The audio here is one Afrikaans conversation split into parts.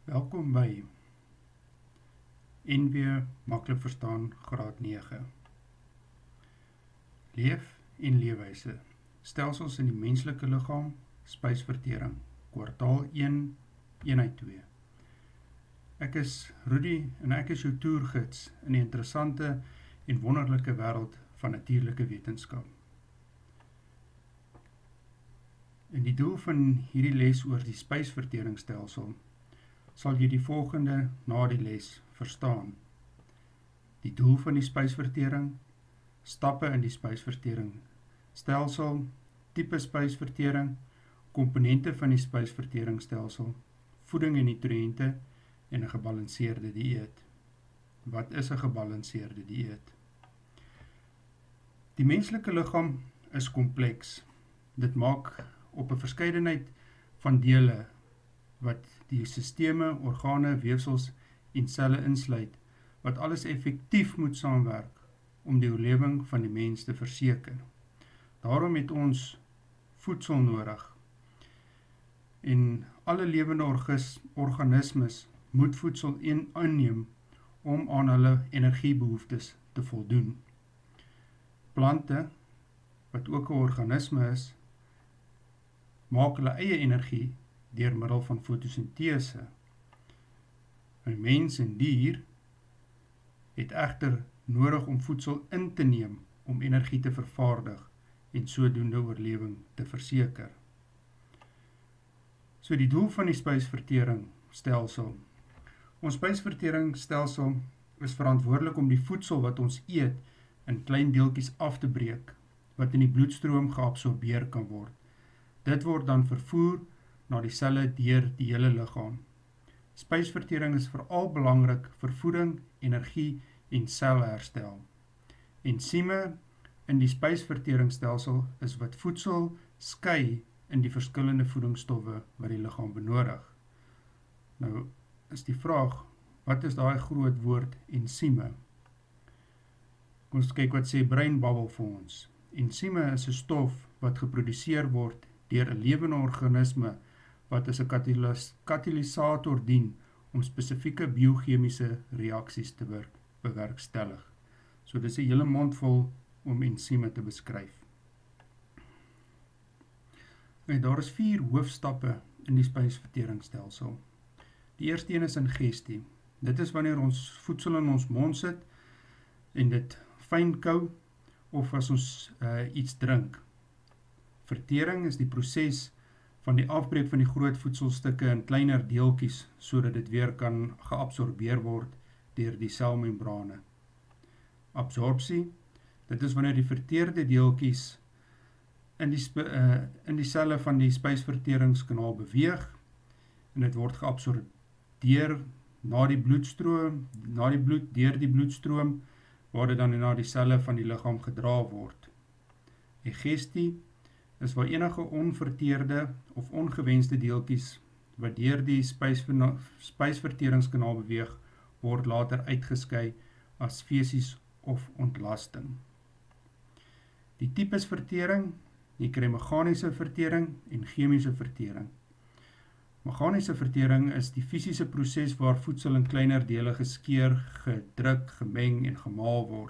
Welkom by NW Maklik Verstaan Graad 9. Leef en leefwyse, stelsels in die menslike liggaam, spysvertering, kwartaal 1, eenheid 2. Ek is Rudy en ek is jou toergids in die interessante en wonderlike wêreld van natuurlike wetenskap. In die doel van hierdie les oor die spysverteringsstelsel sal jy die volgende na die les verstaan. Die doel van die spysvertering, stappe in die spysvertering stelsel, tipe spysvertering, komponente van die spysverteringsstelsel, voeding en nutriënte en 'n gebalanseerde dieet. Wat is 'n gebalanseerde dieet? Die menslike liggaam is kompleks. Dit maak op 'n verskeidenheid van dele wat die sisteme, organe, weefsels en selle insluit, wat alles effektief moet saamwerk om die oorlewing van die mens te verseker. Daarom het ons voedsel nodig. En alle lewende organismes moet voedsel inneem om aan hulle energiebehoeftes te voldoen. Plante, wat ook 'n organisme is, maak hulle eie energie deur middel van fotosintese. 'n Mens en dier het egter nodig om voedsel in te neem om energie te vervaardig en sodoende oorlewing te verseker. So die doel van die spysverteringsstelsel. Ons spysverteringsstelsel is verantwoordelik om die voedsel wat ons eet in klein deeltjies af te breek, wat in die bloedstroom geabsorbeer kan word. Dit word dan vervoer na die selle deur die hele liggaam. Spysvertering is veral belangrik vir voeding, energie en selherstel. Ensieme in die spysverteringsstelsel is wat voedsel skei in die verskillende voedingsstowwe wat die liggaam benodig. Nou is die vraag, wat is daai groot woord ensieme? Kom ons kyk wat sê breinbabbel vir ons. Ensieme is 'n stof wat geproduseer word deur 'n lewende organisme wat as 'n katalysator dien om spesifieke biochemiese reaksies te bewerkstellig. So dis 'n hele mondvol om ensieme te beskryf. En daar is 4 hoofstappe in die spysverteringsstelsel. Die eerste een is ingestie. Dit is wanneer ons voedsel in ons mond sit en dit fyn kou of as ons iets drink. Vertering is die proses van die afbreek van die groot voedselstukke in kleiner deeltjies, sodat dit weer kan geabsorbeer word deur die selmembrane. Absorpsie, dit is wanneer die verteerde deeltjies in die selle van die spysverteringskanaal beweeg, en dit word geabsorbeer na die bloedstroom, deur die bloedstroom, waar dit dan na die selle van die liggaam gedra word. Egestie is waar enige onverteerde of ongewenste deeltjies wat deur die spysverteringskanaal beweeg, word later uitgeskei as fesies of ontlasting. Die tipes vertering, jy kry meganiese vertering en chemiese vertering. Meganiese vertering is die fisiese proses waar voedsel in kleiner dele geskeur, gedruk, gemeng en gemaal word.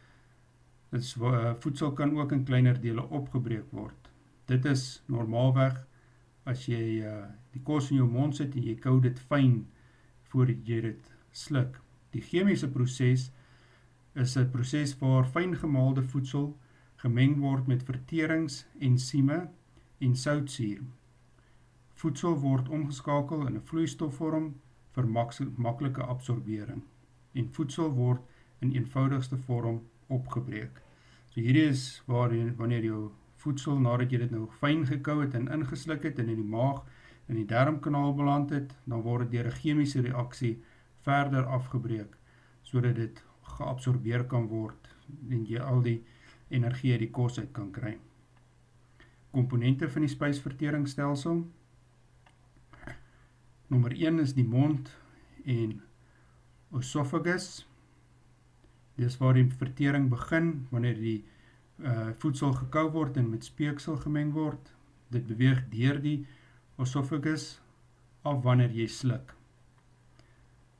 Voedsel kan ook in kleiner dele opgebreek word. Dit is normaalweg as jy die kos in jou mond sit en jy kou dit fyn voordat jy dit sluk. Die chemiese proses is 'n proses waar fyn gemaalde voedsel gemeng word met verterings, ensieme en soutsuur. Voedsel word omgeskakel in 'n vloeistofvorm vir maklike absorbering en voedsel word in eenvoudigste vorm opgebreek. So hierdie is wanneer jou voedsel, nadat jy dit nou fyn gekou het en ingesluk het en in die maag en die darmkanaal beland het, dan word dit deur 'n chemiese reaksie verder afgebreek, sodat dit geabsorbeer kan word en jy al die energie uit die kos uit kan kry. Komponente van die spysverteringsstelsel. Nommer 1 is die mond en esophagus. Dis waar die vertering begin, wanneer die voedsel gekou word en met speeksel gemeng word. Dit beweeg deur die esophagus af wanneer jy sluk.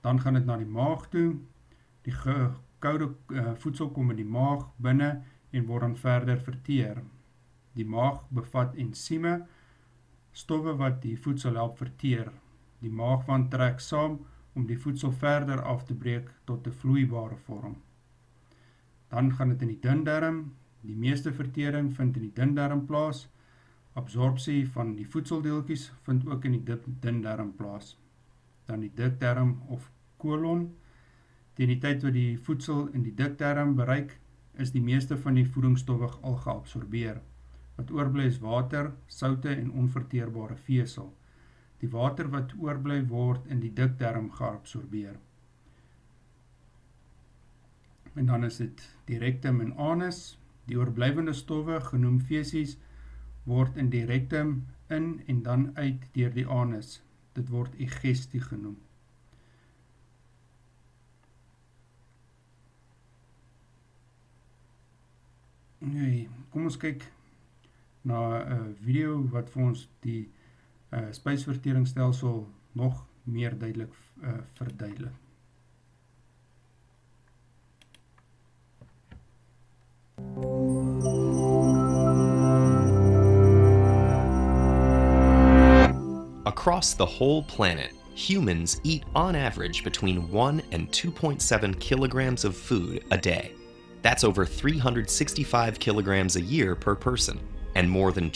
Dan gaan dit na die maag toe. Die koude voedsel kom in die maag binne en word dan verder verteer. Die maag bevat ensieme, stowwe wat die voedsel help verteer. Die maagwand trek saam om die voedsel verder af te breek tot 'n vloeibare vorm. Dan gaan dit in die dundarm. Die meeste vertering vind in die dundarm plaas. Absorpsie van die voedseldeeltjies vind ook in die dundarm plaas. Dan die dikdarm of kolon. Teen die tyd wat die voedsel in die dikdarm bereik, is die meeste van die voedingsstowwe al geabsorbeer. Wat oorbly is water, soutte en onverteerbare vesel. Die water wat oorbly word in die dikdarm geabsorbeer. En dan is dit die rectum en anus. Die oorblywende stowwe, genoem fesies, word in die rectum in en dan uit deur die anus. Dit word egestie genoem. Nee, kom ons kyk na 'n video wat vir ons die spysverteringsstelsel nog meer duidelik verduidelik. Across the whole planet, humans eat on average between 1 and 2.7 kilograms of food a day. That's over 365 kilograms a year per person, and more than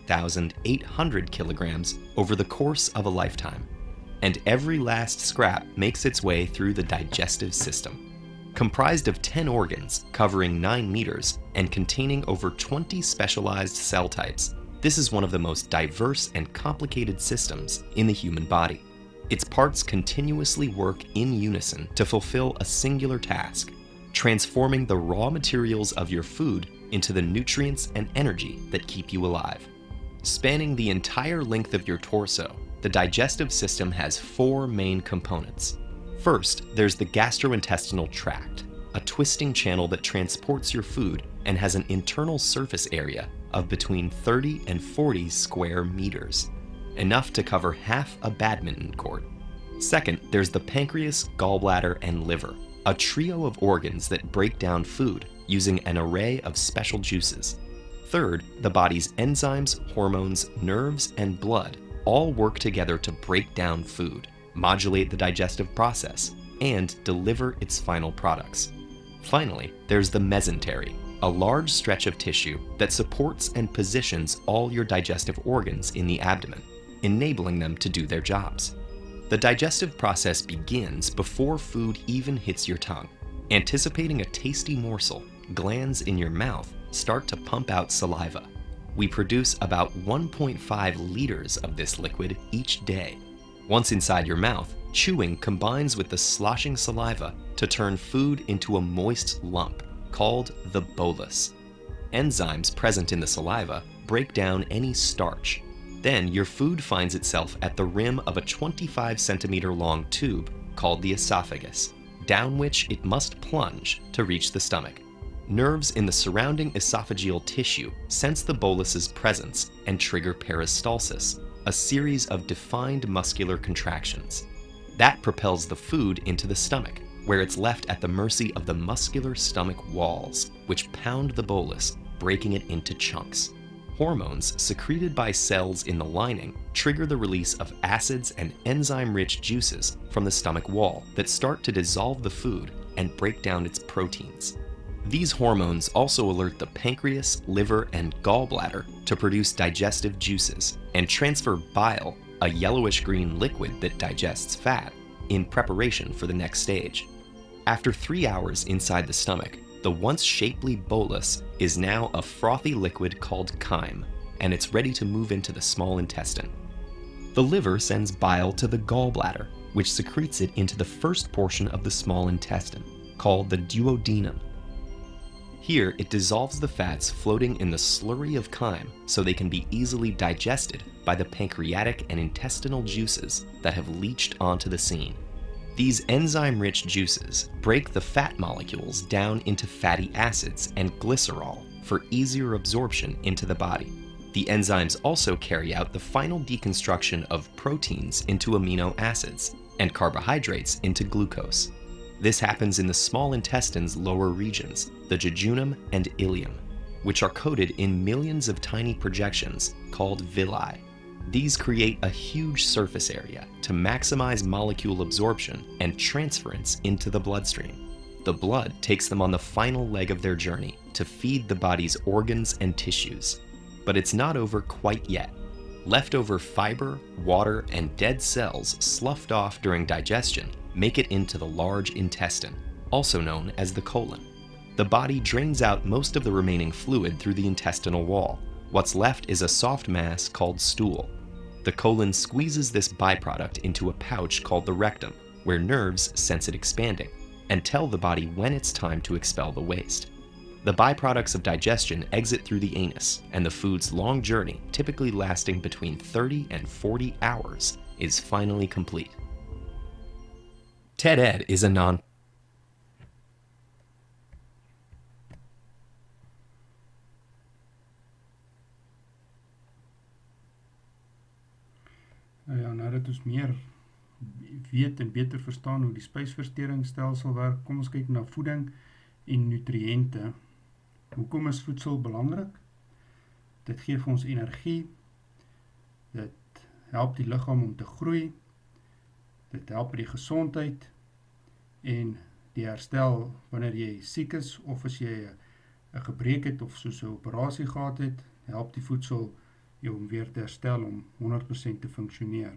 28,800 kilograms over the course of a lifetime. And every last scrap makes its way through the digestive system. Comprised of 10 organs, covering 9 meters, and containing over 20 specialized cell types, this is one of the most diverse and complicated systems in the human body. Its parts continuously work in unison to fulfill a singular task, transforming the raw materials of your food into the nutrients and energy that keep you alive. Spanning the entire length of your torso, the digestive system has 4 main components. First, there's the gastrointestinal tract, a twisting channel that transports your food and has an internal surface area of between 30 and 40 square meters, enough to cover half a badminton court. Second, there's the pancreas, gallbladder, and liver, a trio of organs that break down food using an array of special juices. Third, the body's enzymes, hormones, nerves, and blood all work together to break down food, modulate the digestive process, and deliver its final products. Finally, there's the mesentery, a large stretch of tissue that supports and positions all your digestive organs in the abdomen, enabling them to do their jobs. The digestive process begins before food even hits your tongue. Anticipating a tasty morsel, glands in your mouth start to pump out saliva. We produce about 1.5 liters of this liquid each day. Once inside your mouth, chewing combines with the sloshing saliva to turn food into a moist lump called the bolus. Enzymes present in the saliva break down any starch. Then your food finds itself at the rim of a 25 centimeter long tube called the esophagus, down which it must plunge to reach the stomach. Nerves in the surrounding esophageal tissue sense the bolus's presence and trigger peristalsis, a series of defined muscular contractions. That propels the food into the stomach, where it's left at the mercy of the muscular stomach walls, which pound the bolus, breaking it into chunks. Hormones secreted by cells in the lining trigger the release of acids and enzyme-rich juices from the stomach wall that start to dissolve the food and break down its proteins. These hormones also alert the pancreas, liver, and gallbladder to produce digestive juices and transfer bile, a yellowish-green liquid that digests fat, in preparation for the next stage. After 3 hours inside the stomach, the once shapely bolus is now a frothy liquid called chyme, and it's ready to move into the small intestine. The liver sends bile to the gallbladder, which secretes it into the first portion of the small intestine, called the duodenum. Here, it dissolves the fats floating in the slurry of chyme so they can be easily digested by the pancreatic and intestinal juices that have leached onto the scene. These enzyme-rich juices break the fat molecules down into fatty acids and glycerol for easier absorption into the body. The enzymes also carry out the final deconstruction of proteins into amino acids, and carbohydrates into glucose. This happens in the small intestine's lower regions, the jejunum and ileum, which are coated in millions of tiny projections called villi. These create a huge surface area to maximize molecule absorption and transference into the bloodstream. The blood takes them on the final leg of their journey to feed the body's organs and tissues. But it's not over quite yet. Leftover fiber, water, and dead cells sloughed off during digestion make it into the large intestine, also known as the colon. The body drains out most of the remaining fluid through the intestinal wall. What's left is a soft mass called stool. The colon squeezes this byproduct into a pouch called the rectum, where nerves sense it expanding and tell the body when it's time to expel the waste. The byproducts of digestion exit through the anus, and the food's long journey, typically lasting between 30 and 40 hours, is finally complete. TED-Ed is a non- Ja, nou dat ons meer weet en beter verstaan hoe die spysverteringsstelsel werk, kom ons kyk na voeding en nutriënte. Hoekom is voedsel belangrik? Dit gee vir ons energie, dit help die liggaam om te groei, dit help by die gesondheid en die herstel wanneer jy siek is of as jy 'n gebreek het of soos 'n operasie gehad het, help die voedsel jou om weer te herstel om 100% te funksioneer.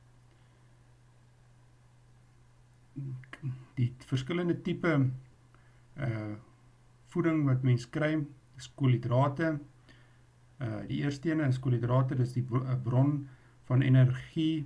Die verskillende tipe voeding wat mens kry is koolhidrate. Die eerste ene is koolhidrate, dis die bron van energie.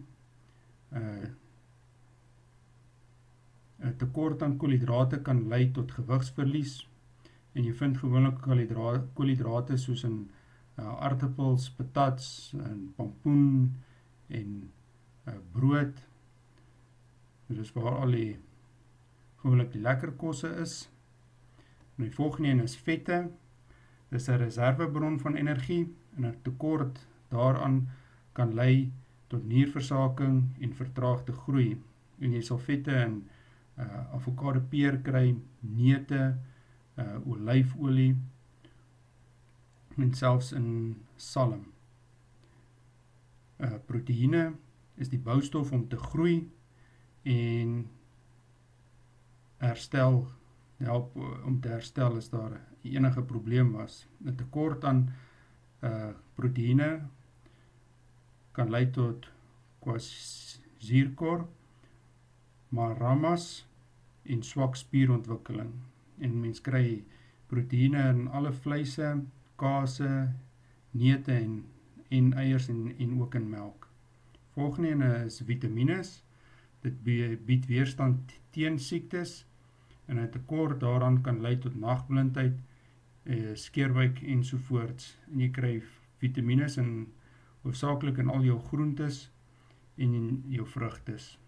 'n tekort aan koolhidrate kan lei tot gewigsverlies en jy vind gewoonlik koolhidrate soos in aardappels, patats en pompoen en brood. Dit is waar al die gewoonlik die lekker kosse is. En die volgende een is vette. Dit is 'n reservebron van energie en 'n tekort daaraan kan lei tot nierversaking en vertraagde groei. En jy sal vette in avokado peer kry, neute, olyfolie en selfs in salm. Proteïene is die boustof om te groei en help om te herstel as daar enige probleem was. 'n tekort aan proteïene kan lei tot kwashiorkor, maramas en swak spierontwikkeling. En mens kry proteïene in alle vleise, kase, neute en eiers en ook in melk. Volgende ene is vitamines. Dit bied weerstand teen siektes en 'n tekort daaraan kan lei tot nagblindheid, skeerbuik ensovoorts. En jy kry vitamines hoofsaaklik in al jou groentes en in jou vrugtes.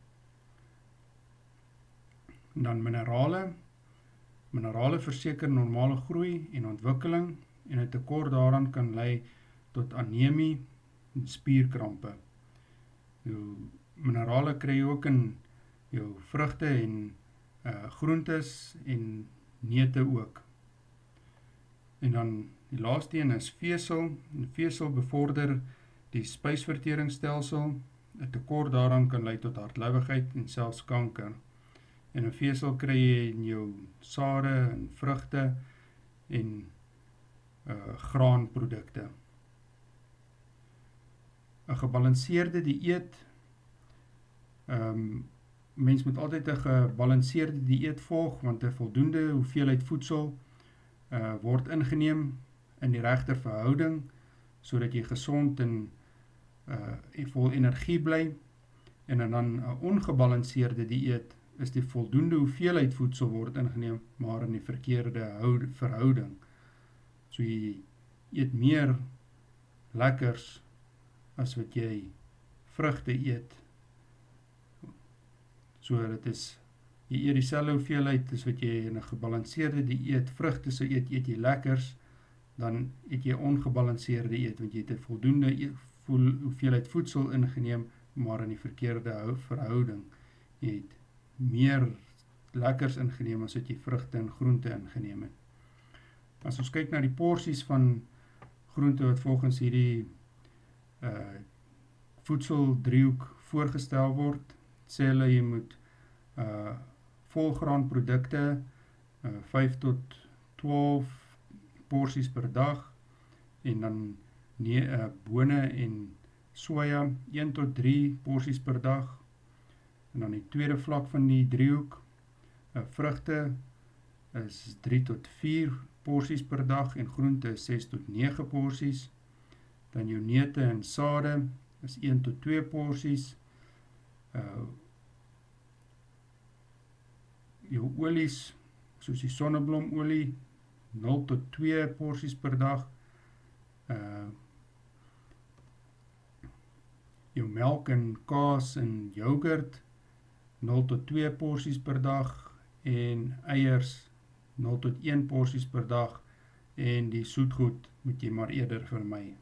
En dan minerale. Minerale verseker normale groei en ontwikkeling en 'n tekort daaraan kan lei tot anemie en spierkrampe. Jou minerale kry jy ook in jou vrugte en groentes en neute ook. En dan die laaste een is vesel. En vesel bevorder die spysverteringsstelsel. 'n tekort daaraan kan lei tot hartlouwigheid en selfs kanker. En 'n vesel kry jy in jou sade en vrugte en graanprodukte. 'n gebalanseerde dieet. Mens moet altyd 'n gebalanseerde dieet volg, want 'n voldoende hoeveelheid voedsel word ingeneem in die regte verhouding, sodat jy gesond en vol energie bly. En dan 'n ongebalanseerde dieet is die voldoende hoeveelheid voedsel word ingeneem, maar in die verkeerde verhouding. So jy eet meer lekkers as wat jy vrugte eet. So dit is, jy eet dieselfde hoeveelheid as wat jy in 'n gebalanseerde dieet vrugte sou eet jy lekkers, dan eet jy ongebalanseerde dieet, want jy het 'n voldoende hoeveelheid voedsel ingeneem, maar in die verkeerde verhouding. jy het meer lekkers ingeneem as wat jy vrugte en groente ingeneem het. As ons kyk na die porsies van groente wat volgens hierdie voedseldriehoek voorgestel word, sê hulle jy moet volgraanprodukte 5 tot 12 porsies per dag en dan bone en soja 1 tot 3 porsies per dag. En dan die tweede vlak van die driehoek, vrugte is 3 tot 4 porsies per dag en groente is 6 tot 9 porsies. Dan jou neute en sade is 1 tot 2 porsies. Jou olies, soos die sonneblomolie, 0 tot 2 porsies per dag. Jou melk en kaas en yoghurt, 0 tot 2 porsies per dag en eiers 0 tot 1 porsies per dag en die soetgoed moet jy maar eerder vermy.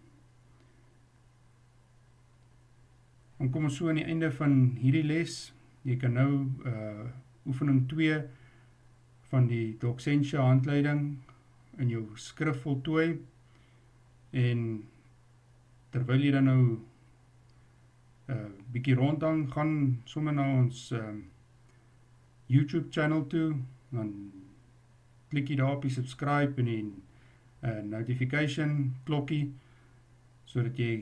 Dan kom ons so aan die einde van hierdie les. Jy kan nou oefening 2 van die Doxentia handleiding in jou skrif voltooi en terwyl jy dan nou bietjie rondhang, gaan sommer na ons YouTube channel toe, dan klik jy daar op die subscribe en die notification klokkie, sodat jy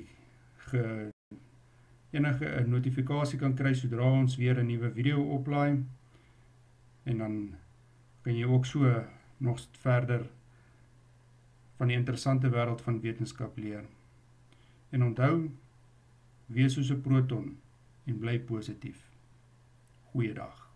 enige notifikasie kan kry sodra ons weer 'n nuwe video oplaai, en dan kan jy ook so nog verder van die interessante wêreld van wetenskap leer. En onthou, wees soos 'n proton en bly positief. Goeiedag.